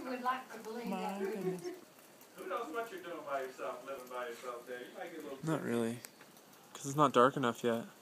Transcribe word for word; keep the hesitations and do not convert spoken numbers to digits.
would like to believe My that. goodness. Who knows what you're doing by yourself, living by yourself there? You might get a little... Not really. Because it's not dark enough yet.